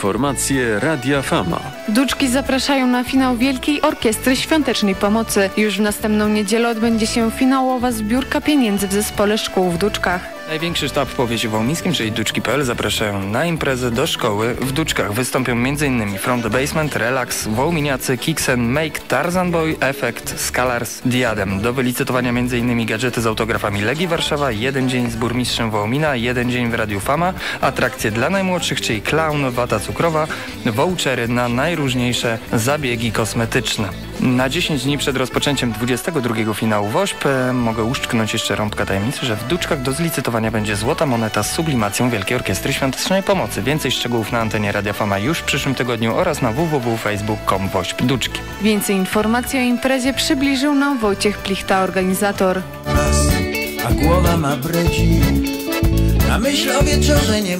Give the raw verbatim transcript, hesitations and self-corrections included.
Informacje Radia Fama. Duczki zapraszają na finał Wielkiej Orkiestry Świątecznej Pomocy. Już w następną niedzielę odbędzie się finałowa zbiórka pieniędzy w zespole szkół w Duczkach. Największy sztab w powiecie wołmińskim, czyli Duczki kropka p l, zapraszają na imprezę do szkoły. W Duczkach wystąpią m.in. From the Basement, Relax, Wołminiacy, Kixen, Make, Tarzan Boy, Effect, Scalars, Diadem. Do wylicytowania m.in. gadżety z autografami Legii Warszawa, jeden dzień z burmistrzem Wołmina, jeden dzień w Radiu Fama, atrakcje dla najmłodszych, czyli klaun, wata cukrowa, vouchery na najróżniejsze zabiegi kosmetyczne. Na dziesięć dni przed rozpoczęciem dwudziestego drugiego finału WOŚP mogę uszczknąć jeszcze rąbka tajemnicy, że w Duczkach do zlicytowania będzie złota moneta z sublimacją Wielkiej Orkiestry Świątecznej Pomocy. Więcej szczegółów na antenie Radia Fama już w przyszłym tygodniu oraz na w w w kropka facebook kropka com WOŚP Duczki. Więcej informacji o imprezie przybliżył nam Wojciech Plichta, organizator. A głowa ma bredzi, na myśl o wieczorze nie